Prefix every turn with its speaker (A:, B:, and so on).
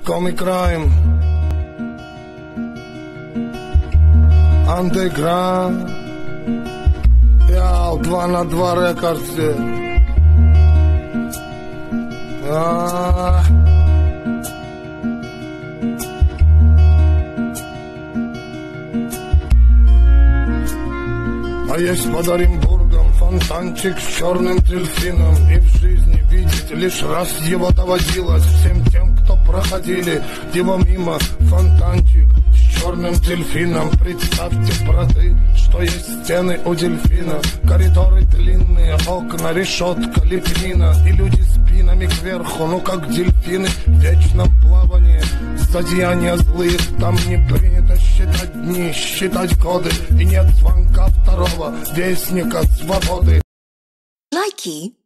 A: Comic Crime, Underground, я 2 на 2 рекордсе. А есть под Оренбургом фонтанчик с черным дельфином, и в жизни видеть лишь раз его доводилось всем тем, кто проходили его мимо. Фонтанчик с черным дельфином, представьте, браты, что есть стены у дельфина, коридоры длинные, окна, решетка, лепнина, и люди спинами кверху, ну как дельфины в вечном плавании. Злодеяния злые, там не принято считать дни, считать годы, и нет звонка второго вестника свободы.
B: Likey